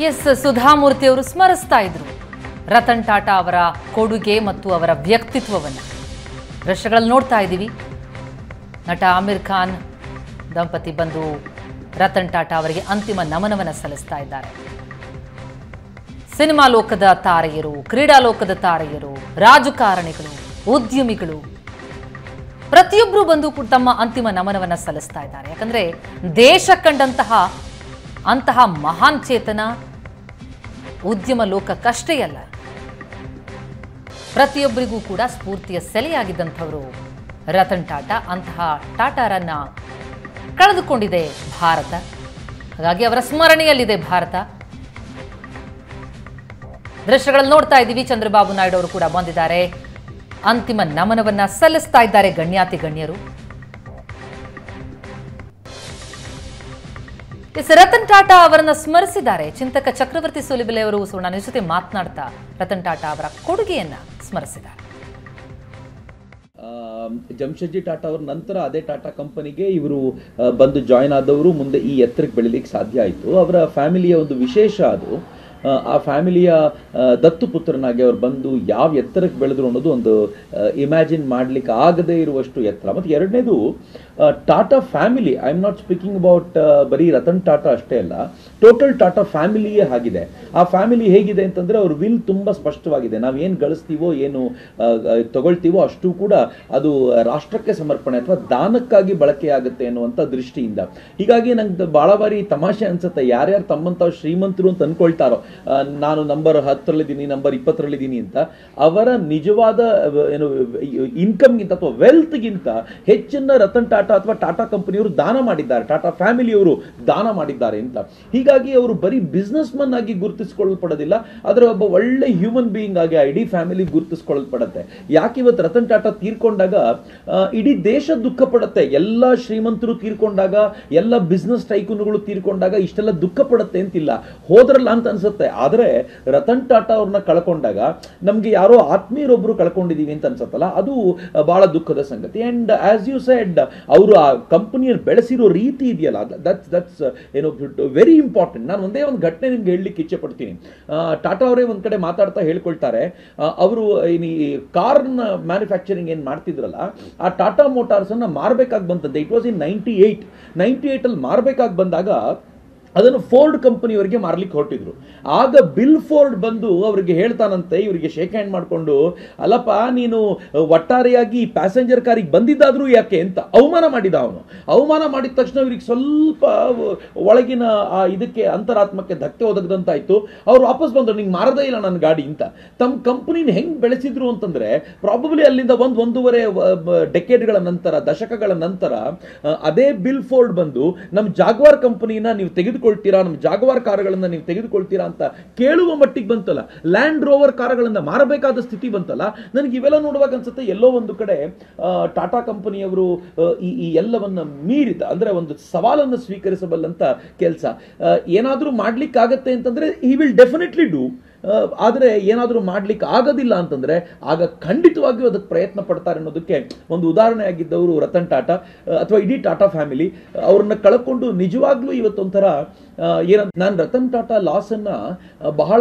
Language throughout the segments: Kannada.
ಎಸ್ ಸುಧಾಮೂರ್ತಿ ಅವರು ಸ್ಮರಿಸ್ತಾ ಇದ್ರು ರತನ್ ಟಾಟಾ ಅವರ ಕೊಡುಗೆ ಮತ್ತು ಅವರ ವ್ಯಕ್ತಿತ್ವವನ್ನು. ದೃಶ್ಯಗಳಲ್ಲಿ ನೋಡ್ತಾ ಇದ್ದೀವಿ. ನಟ ಆಮಿರ್ ಖಾನ್ ದಂಪತಿ ಬಂದು ರತನ್ ಟಾಟಾ ಅವರಿಗೆ ಅಂತಿಮ ನಮನವನ್ನು ಸಲ್ಲಿಸ್ತಾ ಇದ್ದಾರೆ. ಸಿನಿಮಾ ಲೋಕದ ತಾರೆಯರು, ಕ್ರೀಡಾ ಲೋಕದ ತಾರೆಯರು, ರಾಜಕಾರಣಿಗಳು, ಉದ್ಯಮಿಗಳು ಪ್ರತಿಯೊಬ್ಬರು ಬಂದು ತಮ್ಮ ಅಂತಿಮ ನಮನವನ್ನು ಸಲ್ಲಿಸ್ತಾ ಇದ್ದಾರೆ. ಯಾಕಂದ್ರೆ ದೇಶ ಕಂಡಂತಹ ಮಹಾನ್ ಚೇತನ ಉದ್ಯಮ ಲೋಕಕ್ಕಷ್ಟೇ ಅಲ್ಲ, ಪ್ರತಿಯೊಬ್ಬರಿಗೂ ಕೂಡ ಸ್ಫೂರ್ತಿಯ ಸೆಲೆಯಾಗಿದ್ದಂಥವರು ರತನ್ ಟಾಟಾ. ಅಂತಹ ಟಾಟಾರನ್ನ ಕಳೆದುಕೊಂಡಿದೆ ಭಾರತ. ಹಾಗಾಗಿ ಅವರ ಸ್ಮರಣೆಯಲ್ಲಿದೆ ಭಾರತ. ದೃಶ್ಯಗಳಲ್ಲಿ ನೋಡ್ತಾ ಇದ್ದೀವಿ. ಚಂದ್ರಬಾಬು ನಾಯ್ಡು ಅವರು ಕೂಡ ಬಂದಿದ್ದಾರೆ, ಅಂತಿಮ ನಮನವನ್ನ ಸಲ್ಲಿಸ್ತಾ ಇದ್ದಾರೆ ಗಣ್ಯಾತಿ ಗಣ್ಯರು. ರತನ್ ಟಾಟಾ ಅವರನ್ನ ಸ್ಮರಿಸಿದ್ದಾರೆ. ಚಿಂತಕ ಚಕ್ರವರ್ತಿ ಸುಲಿಬೆಲೆ ಅವರು ಸುವರ್ಣ ಜೊತೆ ಮಾತನಾಡ್ತಾ ರತನ್ ಟಾಟಾ ಅವರ ಕೊಡುಗೆಯನ್ನ ಸ್ಮರಿಸಿದ್ದಾರೆ. ಜಮ್ಶೆಡ್ಜಿ ಟಾಟಾ ಅವರ ನಂತರ ಅದೇ ಟಾಟಾ ಕಂಪನಿಗೆ ಇವರು ಬಂದು ಜಾಯ್ನ್ ಆದವರು ಮುಂದೆ ಈ ಎತ್ತರಕ್ಕೆ ಬೆಳಿಲಿಕ್ಕೆ ಸಾಧ್ಯ ಆಯಿತು. ಅವರ ಫ್ಯಾಮಿಲಿಯ ಒಂದು ವಿಶೇಷ ಅದು. ಆ ಫ್ಯಾಮಿಲಿಯ ದತ್ತು ಪುತ್ರನಾಗಿ ಅವ್ರು ಬಂದು ಯಾವ ಎತ್ತರಕ್ಕೆ ಬೆಳೆದ್ರು ಅನ್ನೋದು ಒಂದು ಇಮ್ಯಾಜಿನ್ ಮಾಡಲಿಕ್ಕೆ ಆಗದೇ ಇರುವಷ್ಟು ಎತ್ತರ. ಮತ್ತು ಎರಡನೇದು Tata family, I am not speaking about ಬರೀ ರತನ್ ಟಾಟಾ ಅಷ್ಟೇ ಅಲ್ಲ, ಟೋಟಲ್ ಟಾಟಾ ಫ್ಯಾಮಿಲಿಯೇ ಆಗಿದೆ. ಆ ಫ್ಯಾಮಿಲಿ ಹೇಗಿದೆ ಅಂತಂದರೆ ಅವ್ರ ವಿಲ್ ತುಂಬ ಸ್ಪಷ್ಟವಾಗಿದೆ. ನಾವೇನು ಗಳಿಸ್ತೀವೋ ಏನು ತಗೊಳ್ತೀವೋ ಅಷ್ಟು ಕೂಡ ಅದು ರಾಷ್ಟ್ರಕ್ಕೆ ಸಮರ್ಪಣೆ ಅಥವಾ ದಾನಕ್ಕಾಗಿ ಬಳಕೆಯಾಗುತ್ತೆ ಅನ್ನುವಂಥ ದೃಷ್ಟಿಯಿಂದ. ಹೀಗಾಗಿ ನಂಗೆ ಭಾಳ ಬಾರಿ ತಮಾಷೆ ಅನ್ಸುತ್ತೆ, ಯಾರ್ಯಾರು ತಮ್ಮಂತ ಶ್ರೀಮಂತರು ಅಂತ ಅನ್ಕೊಳ್ತಾರೋ, ನಾನು ನಂಬರ್ 10ರಲ್ಲಿದ್ದೀನಿ, ನಂಬರ್ 20ರಲ್ಲಿದ್ದೀನಿ ಅಂತ, ಅವರ ನಿಜವಾದ ಏನು ಇನ್ಕಮ್ಗಿಂತ ಅಥವಾ ವೆಲ್ತ್ಗಿಂತ ಹೆಚ್ಚನ್ನ ರತನ್ ಟಾಟಾ ಅಥವಾ ಟಾಟಾ ಕಂಪನಿಯವರು ದಾನ ಮಾಡಿದ್ದಾರೆ, ಟಾಟಾ ಫ್ಯಾಮಿಲಿಯವರು ದಾನ ಮಾಡಿದ್ದಾರೆ ಅಂತ. ಹೀಗಾಗಿ ಅವರು ಬರೀ ಬಿಸ್ನೆಸ್ ಮನ್ ಆಗಿ ಗುರುತಿಸಿಕೊಳ್ಳಲ್ಪಡೋದಿಲ್ಲ, ಅದರ ಒಬ್ಬ ಒಳ್ಳೆ ಹ್ಯೂಮನ್ ಬೀಯಿಂಗ್ ಆಗಿ ಇಡೀ ಫ್ಯಾಮಿಲಿ ಗುರುತಿಸಿಕೊಳ್ಳಲ್ಪಡುತ್ತೆ. ಯಾಕೆ ಇವತ್ತು ರತನ್ ಟಾಟಾ ತೀರ್ಕೊಂಡಾಗ ಇಡೀ ದೇಶ ದುಃಖ ಪಡುತ್ತೆ. ಎಲ್ಲ ಶ್ರೀಮಂತರು ತೀರ್ಕೊಂಡಾಗ, ಎಲ್ಲ ಬಿಸ್ನೆಸ್ ಟೈಕೂನ್ಗಳು ತೀರ್ಕೊಂಡಾಗ ಇಷ್ಟೆಲ್ಲ ದುಃಖ ಪಡುತ್ತೆ ಅಂತಿಲ್ಲ, ಹೋದ್ರಲ್ಲ ಅಂತ ಅನ್ಸುತ್ತೆ. ಆದರೆ ರತನ್ ಟಾಟಾ ಅವ್ರನ್ನ ಕಳ್ಕೊಂಡಾಗ ನಮ್ಗೆ ಯಾರೋ ಆತ್ಮೀಯರೊಬ್ರು ಕಳ್ಕೊಂಡಿದೀವಿ ಅಂತ ಅನ್ಸತ್ತಲ್ಲ, ಅದು ಬಹಳ ದುಃಖದ ಸಂಗತಿ. ಅಂಡ್ ಆಸ್ ಯು ಸೆಡ್, ಅವರು ಆ ಕಂಪನಿಯನ್ನು ಬೆಳೆಸಿರೋ ರೀತಿ ಇದೆಯಲ್ಲ, ದಟ್ಸ್ ಏನೋ ವೆರಿ ಇಂಪಾರ್ಟೆಂಟ್. ನಾನು ಒಂದೇ ಒಂದು ಘಟನೆ ನಿಮ್ಗೆ ಹೇಳಲಿಕ್ಕೆ ಇಚ್ಛೆ ಪಡ್ತೀನಿ. ಟಾಟಾ ಅವರೇ ಒಂದ್ ಕಡೆ ಮಾತಾಡ್ತಾ ಹೇಳ್ಕೊಳ್ತಾರೆ, ಅವರು ಈ ಕಾರ್ನ ಮ್ಯಾನುಫ್ಯಾಕ್ಚರಿಂಗ್ ಏನ್ ಮಾಡ್ತಿದ್ರಲ್ಲ, ಆ ಟಾಟಾ ಮೋಟಾರ್ಸ್ ಅನ್ನ ಮಾರ್ಬೇಕಾಗಿ ಬಂತಂತೆ. ಇಟ್ ವಾಸ್ ಇನ್ 98 ಅಲ್ಲಿ ಮಾರ್ಬೇಕಾಗಿ ಬಂದಾಗ ಅದನ್ನು ಫೋರ್ಡ್ ಕಂಪನಿಯವರಿಗೆ ಮಾರ್ಲಿಕ್ಕೆ ಹೊರಟಿದ್ರು. ಆಗ ಬಿಲ್ ಫೋರ್ಡ್ ಬಂದು ಅವರಿಗೆ ಹೇಳ್ತಾನಂತೆ, ಇವರಿಗೆ ಶೇಕ್ ಹ್ಯಾಂಡ್ ಮಾಡಿಕೊಂಡು, ಅಲ್ಲಪ್ಪ ನೀನು ಒಟ್ಟಾರೆಯಾಗಿ ಪ್ಯಾಸೆಂಜರ್ ಕಾರಿಗೆ ಬಂದಿದ್ದಾದ್ರೂ ಯಾಕೆ ಅಂತ ಅವಮಾನ ಮಾಡಿದ. ಅವಮಾನ ಮಾಡಿದ ತಕ್ಷಣ ಇವ್ರಿಗೆ ಸ್ವಲ್ಪ ಒಳಗಿನ ಇದಕ್ಕೆ ಅಂತರಾತ್ಮಕ್ಕೆ ಧಕ್ಕೆ ಒದಗದಂತಾಯ್ತು. ಅವ್ರು ವಾಪಸ್ ಬಂದ್ರು, ನಿಂಗೆ ಮಾರದೇ ಇಲ್ಲ ನನ್ನ ಗಾಡಿ ಅಂತ. ತಮ್ಮ ಕಂಪನಿನ ಹೆಂಗ್ ಬೆಳೆಸಿದ್ರು ಅಂತಂದ್ರೆ, ಪ್ರಾಬಬ್ಲಿ ಅಲ್ಲಿಂದ ಒಂದೂವರೆ ಡೆಕೆಡ್ಗಳ ನಂತರ, ದಶಕಗಳ ನಂತರ ಅದೇ ಬಿಲ್ ಫೋರ್ಡ್ ಬಂದು ನಮ್ಮ ಜಾಗ್ವಾರ್ ಕಂಪನಿನ ನೀವು ತೆಗೆದುಕೊಳ್ತೀರಾ, ನಮ್ಮ ಜಾಗ್ವಾರ್ ಕಾರುಗಳನ್ನ ನೀವು ತೆಗೆದುಕೊಳ್ತೀರಾ ಅಂತ ಕೇಳುವ ಮಟ್ಟಿಗೆ ಬಂತಲ್ಲ. ಲ್ಯಾಂಡ್ ರೋವರ್ ಕಾರುಗಳನ್ನ ಮಾರಬೇಕಾದ ಸ್ಥಿತಿ ಬಂತಲ್ಲ. ನನಗೆ ಇವೆಲ್ಲ ನೋಡುವಾಗ ಅನ್ಸುತ್ತೆ, ಎಲ್ಲೋ ಒಂದು ಕಡೆ ಟಾಟಾ ಕಂಪನಿಯವರು ಈ ಎಲ್ಲವನ್ನ ಮೀರಿದ, ಅಂದ್ರೆ ಒಂದು ಸವಾಲನ್ನು ಸ್ವೀಕರಿಸಬಲ್ಲಂತ ಕೆಲಸ ಏನಾದ್ರೂ ಮಾಡ್ಲಿಕ್ಕಾಗತ್ತೆ ಅಂತಂದ್ರೆ ಹಿ ವಿಲ್ ಡೆಫಿನೆಟ್ಲಿ ಡೂ. ಆದರೆ ಏನಾದರೂ ಮಾಡ್ಲಿಕ್ಕೆ ಆಗೋದಿಲ್ಲ ಅಂತಂದ್ರೆ ಆಗ ಖಂಡಿತವಾಗಿಯೂ ಅದಕ್ಕೆ ಪ್ರಯತ್ನ ಪಡ್ತಾರೆ ಅನ್ನೋದಕ್ಕೆ ಒಂದು ಉದಾಹರಣೆ ಆಗಿದ್ದವರು ರತನ್ ಟಾಟಾ ಅಥವಾ ಇಡೀ ಟಾಟಾ ಫ್ಯಾಮಿಲಿ. ಅವ್ರನ್ನ ಕಳ್ಕೊಂಡು ನಿಜವಾಗ್ಲೂ ಇವತ್ತೊಂಥರ ನಾನು ರತನ್ ಟಾಟಾ ಲಾಸ್ ಅನ್ನ ಬಹಳ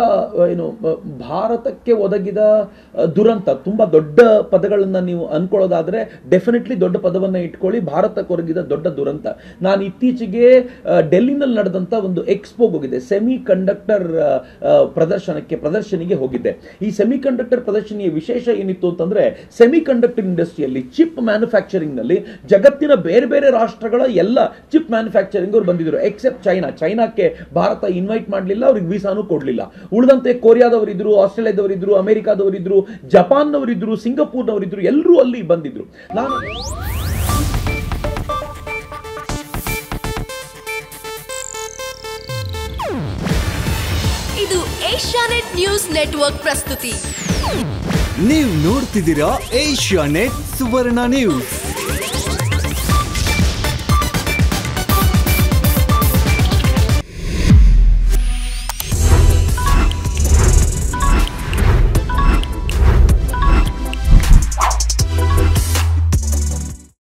ಭಾರತಕ್ಕೆ ಒದಗಿದ ದುರಂತ, ತುಂಬಾ ದೊಡ್ಡ ಪದಗಳನ್ನ ನೀವು ಅನ್ಕೊಳ್ಳೋದಾದ್ರೆ ಡೆಫಿನೆಟ್ಲಿ ದೊಡ್ಡ ಪದವನ್ನ ಇಟ್ಕೊಳ್ಳಿ, ಭಾರತಕ್ಕೆ ಒದಗಿದ ದೊಡ್ಡ ದುರಂತ. ನಾನು ಇತ್ತೀಚೆಗೆ ಡೆಲ್ಲಿನಲ್ಲಿ ನಡೆದಂತ ಒಂದು ಎಕ್ಸ್ಪೋಗೆ ಹೋಗಿದ್ದೆ, ಸೆಮಿ ಕಂಡಕ್ಟರ್ ಪ್ರದರ್ಶನಿಗೆ ಹೋಗಿದ್ದೆ. ಈ ಸೆಮಿ ಕಂಡಕ್ಟರ್ ಪ್ರದರ್ಶನಿಯ ವಿಶೇಷ ಏನಿತ್ತು ಅಂತಂದ್ರೆ, ಸೆಮಿ ಕಂಡಕ್ಟರ್ ಇಂಡಸ್ಟ್ರಿಯಲ್ಲಿ, ಚಿಪ್ ಮ್ಯಾನುಫ್ಯಾಕ್ಚರಿಂಗ್ ನಲ್ಲಿ ಜಗತ್ತಿನ ಬೇರೆ ಬೇರೆ ರಾಷ್ಟ್ರಗಳ ಎಲ್ಲ ಚಿಪ್ ಮ್ಯಾನುಫ್ಯಾಕ್ಚರಿಂಗ್ ಅವರು ಬಂದಿದ್ರು, ಎಕ್ಸೆಪ್ಟ್ ಚೈನಾಕ್ಕೆ ಭಾರತ ಇನ್ವೈಟ್ ಮಾಡಲಿಲ್ಲ, ಅವ್ರಿಗೆ ವೀಸಾನು ಕೊಡ್ಲಿಲ್ಲ. ಉಳಿದಂತೆ ಕೊರಿಯಾದವರಿದ್ರು, ಆಸ್ಟ್ರೇಲಿಯಾದವರಿದ್ರು, ಅಮೆರಿಕಾದವರಿದ್ರು, ಜಪಾನ್ನವರಿದ್ರು, ಸಿಂಗಪೂರ್ನವರಿದ್ರು, ಎಲ್ಲರೂ ಅಲ್ಲಿ ಬಂದಿದ್ರು. ನಾನು ಇದು ಏಷ್ಯಾನೆಟ್ ನ್ಯೂಸ್ ನೆಟ್ವರ್ಕ್ ಪ್ರಸ್ತುತಿ. ನೀವು ನೋಡ್ತಿದ್ದೀರಾ ಏಷ್ಯಾನೆಟ್ ಸುವರ್ಣ ನ್ಯೂಸ್.